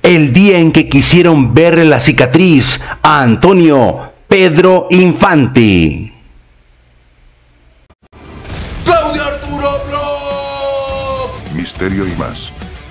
el día en que quisieron verle la cicatriz a Antonio Pedro Infante. Claudio Arturo Vlogs. Misterio y más.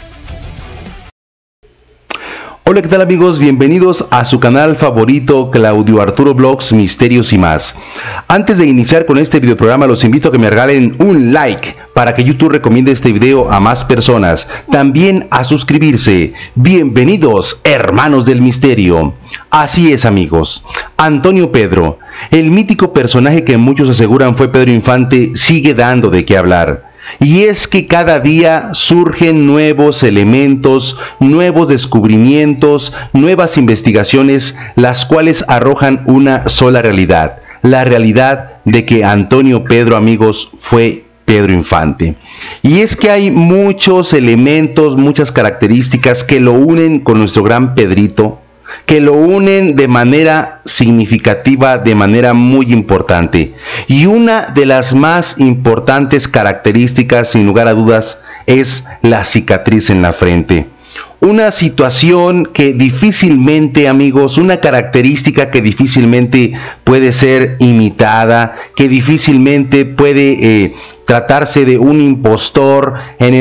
Hola, ¿qué tal amigos? Bienvenidos a su canal favorito Claudio Arturo Vlogs, Misterios y más. Antes de iniciar con este videoprograma, los invito a que me regalen un like para que YouTube recomiende este video a más personas. También a suscribirse. Bienvenidos, hermanos del misterio. Así es amigos, Antonio Pedro, el mítico personaje que muchos aseguran fue Pedro Infante, sigue dando de qué hablar. Y es que cada día surgen nuevos elementos, nuevos descubrimientos, nuevas investigaciones, las cuales arrojan una sola realidad. La realidad de que Antonio Pedro, amigos, fue Pedro Infante. Y es que hay muchos elementos, muchas características que lo unen con nuestro gran Pedrito, que lo unen de manera significativa, de manera muy importante. Y una de las más importantes características, sin lugar a dudas, es la cicatriz en la frente. Una situación que difícilmente, amigos, una característica que difícilmente puede ser imitada, que difícilmente puede tratarse de un impostor en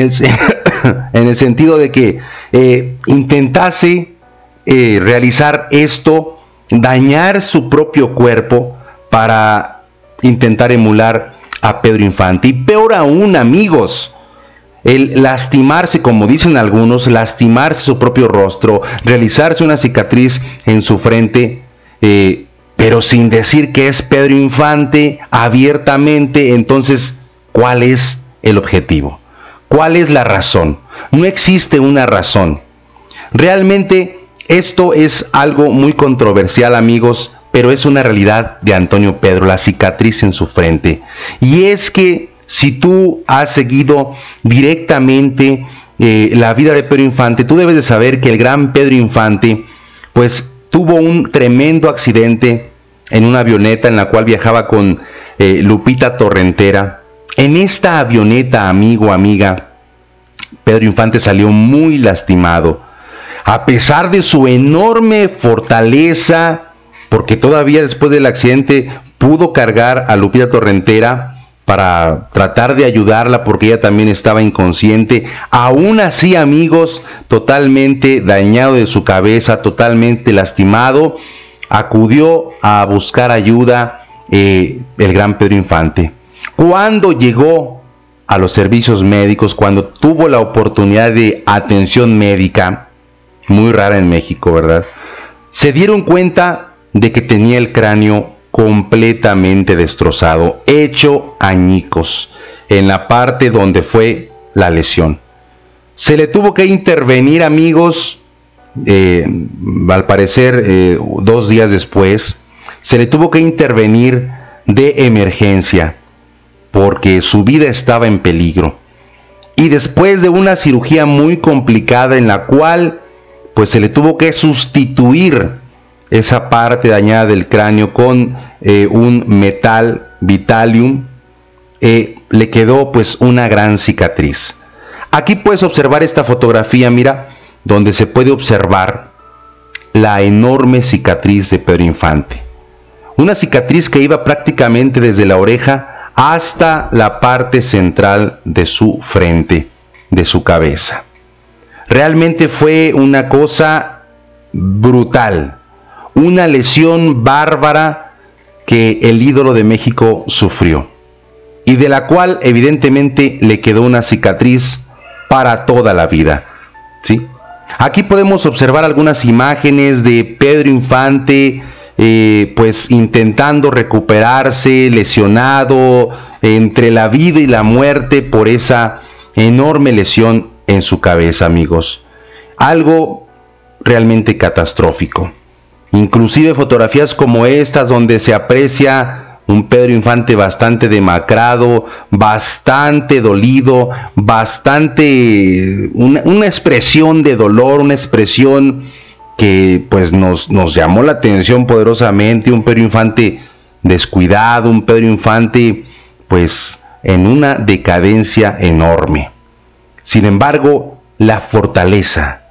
el sentido de que intentase realizar esto, dañar su propio cuerpo para intentar emular a Pedro Infante. Y peor aún, amigos, el lastimarse, como dicen algunos, lastimarse su propio rostro, realizarse una cicatriz en su frente, pero sin decir que es Pedro Infante abiertamente. Entonces, ¿cuál es el objetivo? ¿Cuál es la razón? No existe una razón. Realmente esto es algo muy controversial, amigos, pero es una realidad de Antonio Pedro, la cicatriz en su frente. Y es que si tú has seguido directamente la vida de Pedro Infante, tú debes de saber que el gran Pedro Infante, pues tuvo un tremendo accidente en una avioneta en la cual viajaba con Lupita Torrentera. En esta avioneta, amigo, amiga, Pedro Infante salió muy lastimado. A pesar de su enorme fortaleza, porque todavía después del accidente pudo cargar a Lupita Torrentera para tratar de ayudarla porque ella también estaba inconsciente. Aún así, amigos, totalmente dañado de su cabeza, totalmente lastimado, acudió a buscar ayuda el gran Pedro Infante. Cuando llegó a los servicios médicos, cuando tuvo la oportunidad de atención médica, muy rara en México, ¿verdad?, se dieron cuenta de que tenía el cráneo completamente destrozado, hecho añicos, en la parte donde fue la lesión. Se le tuvo que intervenir, amigos, al parecer 2 días después, se le tuvo que intervenir de emergencia, porque su vida estaba en peligro. Y después de una cirugía muy complicada en la cual pues se le tuvo que sustituir esa parte dañada del cráneo con un metal Vitalium, le quedó pues una gran cicatriz. Aquí puedes observar esta fotografía, mira, donde se puede observar la enorme cicatriz de Pedro Infante. Una cicatriz que iba prácticamente desde la oreja hasta la parte central de su frente, de su cabeza. Realmente fue una cosa brutal, una lesión bárbara que el ídolo de México sufrió y de la cual evidentemente le quedó una cicatriz para toda la vida, ¿sí? Aquí podemos observar algunas imágenes de Pedro Infante pues intentando recuperarse, lesionado, entre la vida y la muerte por esa enorme lesión en su cabeza, amigos. Algo realmente catastrófico. Inclusive fotografías como estas donde se aprecia un Pedro Infante bastante demacrado, bastante dolido, una expresión de dolor, una expresión que pues nos llamó la atención poderosamente. Un Pedro Infante descuidado, un Pedro Infante pues en una decadencia enorme. Sin embargo, la fortaleza,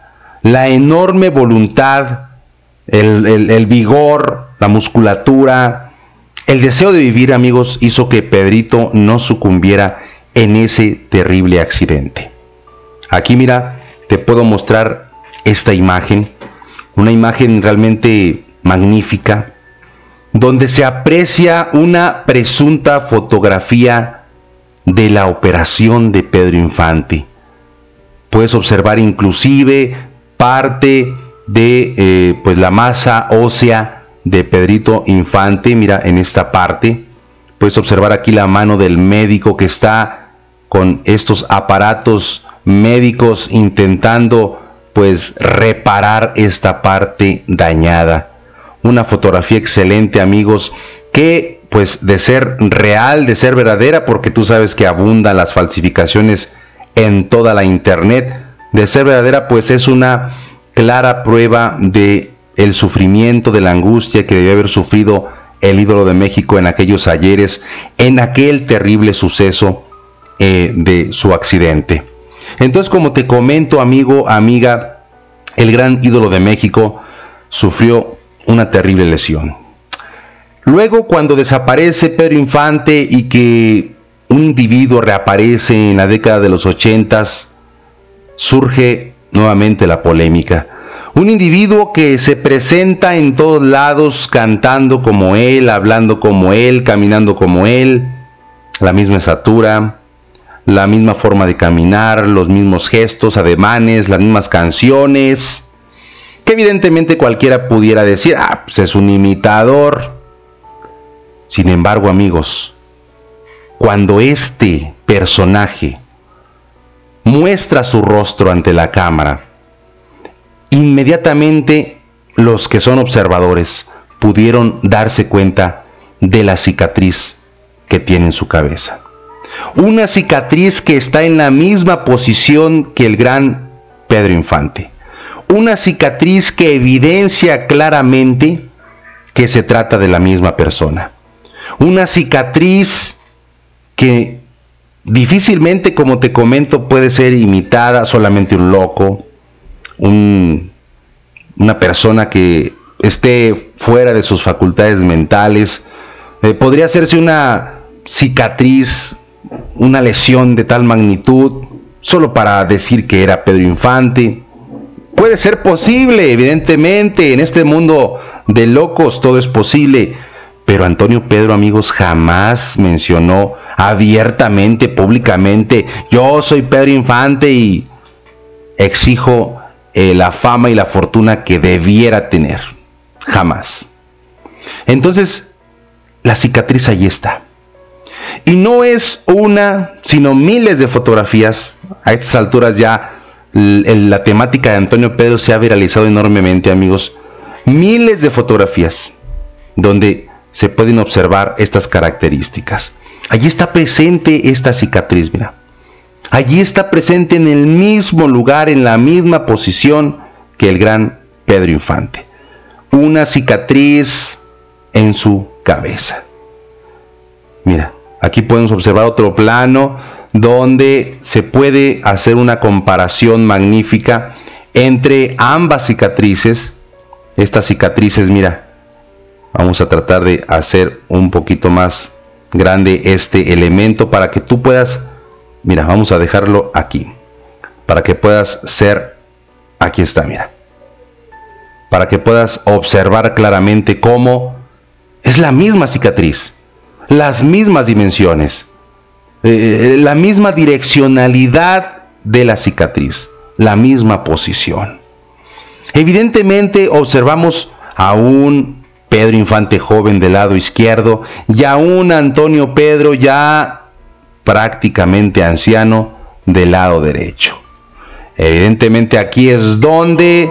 la enorme voluntad, el vigor, la musculatura, el deseo de vivir, amigos, hizo que Pedrito no sucumbiera en ese terrible accidente. Aquí, mira, te puedo mostrar esta imagen, una imagen realmente magnífica, donde se aprecia una presunta fotografía de la operación de Pedro Infante. Puedes observar inclusive parte de pues la masa ósea de Pedrito Infante. Mira, en esta parte puedes observar aquí la mano del médico que está con estos aparatos médicos intentando pues reparar esta parte dañada. Una fotografía excelente, amigos, que pues de ser real, de ser verdadera, porque tú sabes que abundan las falsificaciones en toda la internet, de ser verdadera, pues es una clara prueba de el sufrimiento, de la angustia que debió haber sufrido el ídolo de México en aquellos ayeres, en aquel terrible suceso de su accidente. Entonces, como te comento, amigo, amiga, el gran ídolo de México sufrió una terrible lesión. Luego, cuando desaparece Pedro Infante y que un individuo reaparece en la década de los 80s, surge nuevamente la polémica. Un individuo que se presenta en todos lados cantando como él, hablando como él, caminando como él, la misma estatura, la misma forma de caminar, los mismos gestos, ademanes, las mismas canciones, que evidentemente cualquiera pudiera decir, pues es un imitador. Sin embargo, amigos, cuando este personaje muestra su rostro ante la cámara, inmediatamente los que son observadores pudieron darse cuenta de la cicatriz que tiene en su cabeza. Una cicatriz que está en la misma posición que el gran Pedro Infante. Una cicatriz que evidencia claramente que se trata de la misma persona. Una cicatriz que difícilmente, como te comento, puede ser imitada. Solamente un loco, una persona que esté fuera de sus facultades mentales, podría hacerse una cicatriz, una lesión de tal magnitud, solo para decir que era Pedro Infante. Puede ser posible, evidentemente, en este mundo de locos todo es posible, pero Antonio Pedro, amigos, jamás mencionó abiertamente, públicamente, yo soy Pedro Infante y exijo la fama y la fortuna que debiera tener. Jamás. Entonces, la cicatriz allí está. Y no es una, sino miles de fotografías. A estas alturas ya la temática de Antonio Pedro se ha viralizado enormemente, amigos. Miles de fotografías donde se pueden observar estas características. Allí está presente esta cicatriz, mira. Allí está presente en el mismo lugar, en la misma posición que el gran Pedro Infante. Una cicatriz en su cabeza. Mira, aquí podemos observar otro plano donde se puede hacer una comparación magnífica entre ambas cicatrices. Estas cicatrices, mira, vamos a tratar de hacer un poquito más grande este elemento para que tú puedas, mira, vamos a dejarlo aquí, para que puedas ser, aquí está, mira, para que puedas observar claramente cómo es la misma cicatriz, las mismas dimensiones, la misma direccionalidad de la cicatriz, la misma posición. Evidentemente observamos a un Pedro Infante joven del lado izquierdo y a un Antonio Pedro ya prácticamente anciano del lado derecho. Evidentemente aquí es donde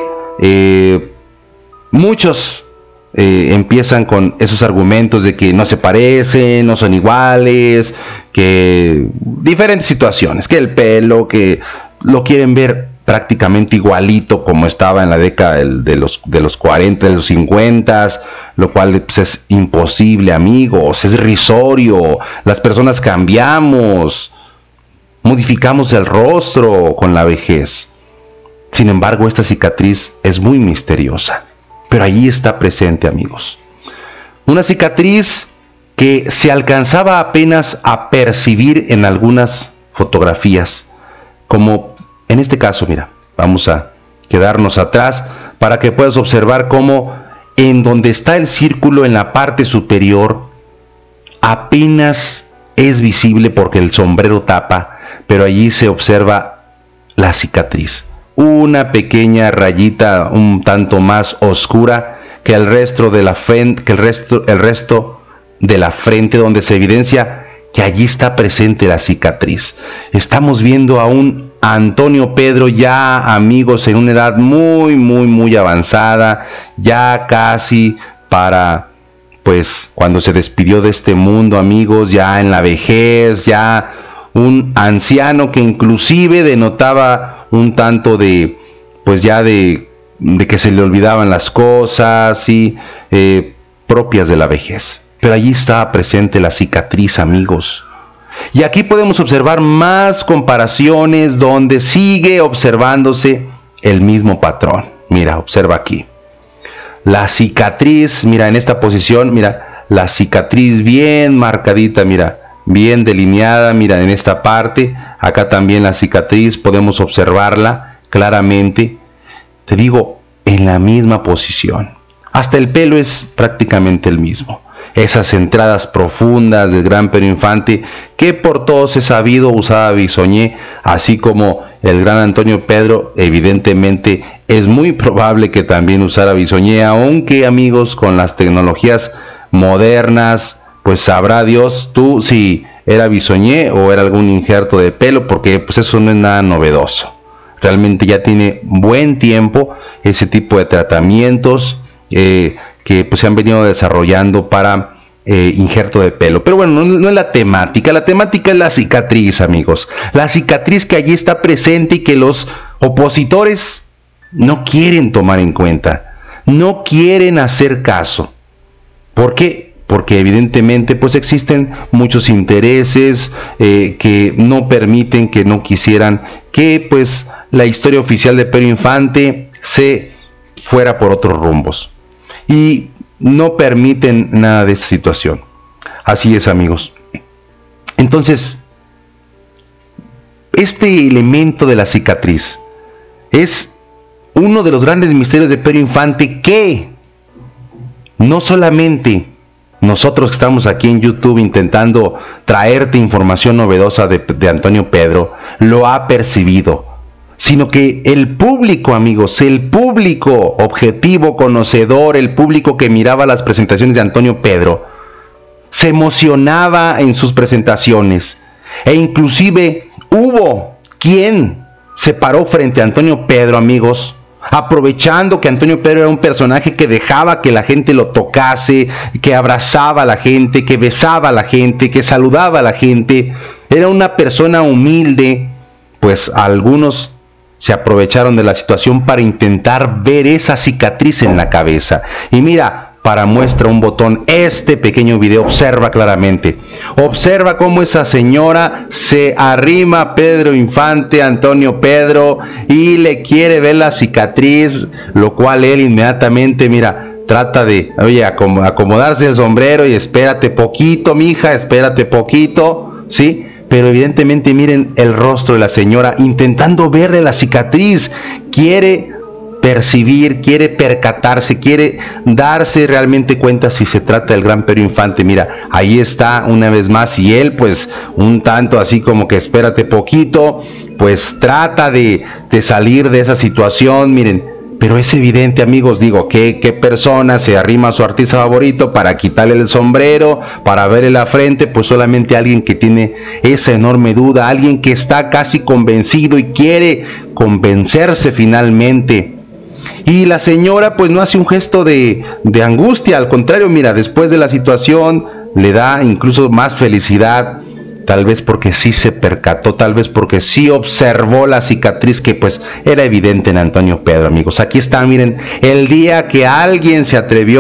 muchos empiezan con esos argumentos de que no se parecen, no son iguales, que diferentes situaciones, que el pelo, que lo quieren ver prácticamente igualito como estaba en la década de los 40, de los 50, lo cual pues, es imposible, amigos, es irrisorio. Las personas cambiamos, modificamos el rostro con la vejez. Sin embargo, esta cicatriz es muy misteriosa, pero allí está presente, amigos. Una cicatriz que se alcanzaba apenas a percibir en algunas fotografías, como en este caso, mira, vamos a quedarnos atrás para que puedas observar cómo en donde está el círculo en la parte superior apenas es visible porque el sombrero tapa, pero allí se observa la cicatriz, una pequeña rayita un tanto más oscura que el resto de la frente, el resto de la frente, donde se evidencia que allí está presente la cicatriz. Estamos viendo a un Antonio Pedro ya, amigos, en una edad muy avanzada, ya casi para, pues, cuando se despidió de este mundo, amigos, ya en la vejez, ya un anciano que inclusive denotaba un tanto de, pues ya de que se le olvidaban las cosas, y propias de la vejez. Pero allí está presente la cicatriz, amigos. Y aquí podemos observar más comparaciones donde sigue observándose el mismo patrón. Mira, observa aquí. La cicatriz, mira, en esta posición, mira, la cicatriz bien marcadita, mira, bien delineada, mira, en esta parte. Acá también la cicatriz, podemos observarla claramente. Te digo, en la misma posición. Hasta el pelo es prácticamente el mismo. Esas entradas profundas del gran Pedro Infante, que por todos es sabido usaba Bisogné, así como el gran Antonio Pedro, evidentemente es muy probable que también usara Bisogné, aunque, amigos, con las tecnologías modernas, pues sabrá Dios tú si era Bisogné o era algún injerto de pelo, porque pues eso no es nada novedoso. Realmente ya tiene buen tiempo ese tipo de tratamientos que pues se han venido desarrollando para injerto de pelo. Pero bueno, no es la temática es la cicatriz, amigos. La cicatriz que allí está presente y que los opositores no quieren tomar en cuenta, no quieren hacer caso. ¿Por qué? Porque evidentemente pues existen muchos intereses que no permiten, que no quisieran que pues la historia oficial de Pedro Infante se fuera por otros rumbos. Y no permiten nada de esta situación. Así es, amigos. Entonces, este elemento de la cicatriz es uno de los grandes misterios de Pedro Infante, que no solamente nosotros que estamos aquí en YouTube intentando traerte información novedosa de Antonio Pedro lo ha percibido, sino que el público, amigos, el público objetivo, conocedor, el público que miraba las presentaciones de Antonio Pedro, se emocionaba en sus presentaciones, e inclusive hubo quien se paró frente a Antonio Pedro, amigos, aprovechando que Antonio Pedro era un personaje que dejaba que la gente lo tocase, que abrazaba a la gente, que besaba a la gente, que saludaba a la gente. Era una persona humilde. Pues algunos se aprovecharon de la situación para intentar ver esa cicatriz en la cabeza. Y mira, para muestra un botón, este pequeño video, observa claramente. Observa cómo esa señora se arrima a Pedro Infante, Antonio Pedro, y le quiere ver la cicatriz, lo cual él inmediatamente, mira, trata de, oye, acomodarse el sombrero y espérate poquito, mija, espérate poquito, ¿sí? Pero evidentemente miren el rostro de la señora intentando verle la cicatriz. Quiere percibir, quiere percatarse, quiere darse realmente cuenta si se trata del gran Pedro Infante. Mira, ahí está una vez más, y él pues un tanto así como que espérate poquito, pues trata de salir de esa situación. Miren, pero es evidente, amigos, digo, ¿qué persona se arrima a su artista favorito para quitarle el sombrero, para verle la frente? Pues solamente alguien que tiene esa enorme duda, alguien que está casi convencido y quiere convencerse finalmente. Y la señora pues no hace un gesto de angustia, al contrario, mira, después de la situación le da incluso más felicidad. Tal vez porque sí se percató, tal vez porque sí observó la cicatriz que pues era evidente en Antonio Pedro, amigos. Aquí está, miren, el día que alguien se atrevió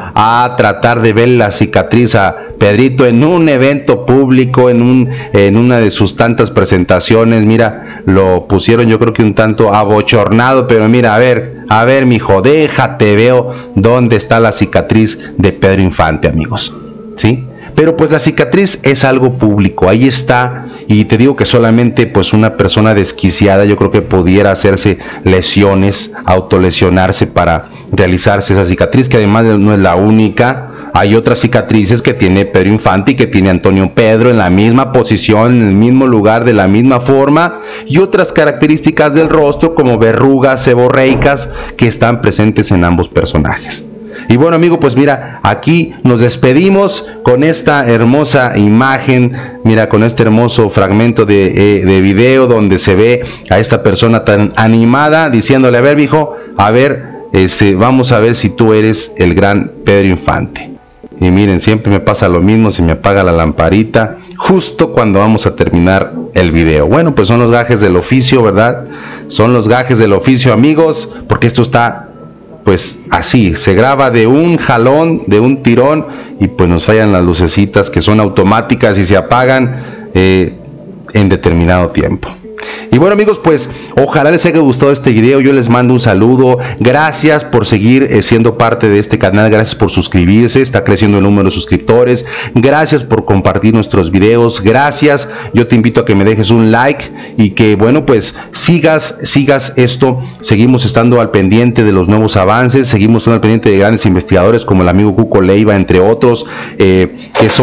a tratar de ver la cicatriz a Pedrito en un evento público, en una de sus tantas presentaciones. Mira, lo pusieron yo creo que un tanto abochornado, pero mira, a ver, mijo, déjate, veo dónde está la cicatriz de Pedro Infante, amigos, ¿sí? Pero pues la cicatriz es algo público, ahí está, y te digo que solamente pues una persona desquiciada yo creo que pudiera hacerse lesiones, autolesionarse para realizarse esa cicatriz, que además no es la única. Hay otras cicatrices que tiene Pedro Infante y que tiene Antonio Pedro en la misma posición, en el mismo lugar, de la misma forma, y otras características del rostro como verrugas seborreicas que están presentes en ambos personajes. Y bueno, amigo, pues mira, aquí nos despedimos con esta hermosa imagen, mira, con este hermoso fragmento de video donde se ve a esta persona tan animada diciéndole: a ver, mijo, a ver, vamos a ver si tú eres el gran Pedro Infante. Y miren, siempre me pasa lo mismo, se me apaga la lamparita justo cuando vamos a terminar el video. Bueno, pues son los gajes del oficio, ¿verdad? Son los gajes del oficio, amigos, porque esto está pues así, se graba de un jalón, de un tirón, y pues nos fallan las lucecitas que son automáticas y se apagan en determinado tiempo. Y bueno, amigos, pues ojalá les haya gustado este video. Yo les mando un saludo, gracias por seguir siendo parte de este canal, gracias por suscribirse, está creciendo el número de suscriptores, gracias por compartir nuestros videos, gracias. Yo te invito a que me dejes un like y que, bueno, pues sigas esto. Seguimos estando al pendiente de los nuevos avances, seguimos estando al pendiente de grandes investigadores como el amigo Cuco Leiva, entre otros, que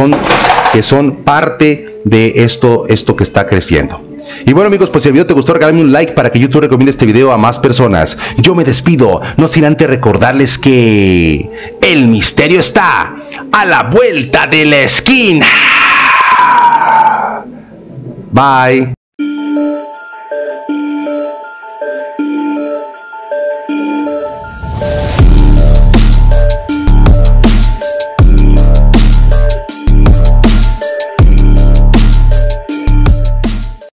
son parte de esto que está creciendo. Y bueno, amigos, pues si el video te gustó, regálame un like para que YouTube recomiende este video a más personas. Yo me despido, no sin antes recordarles que el misterio está a la vuelta de la esquina. Bye.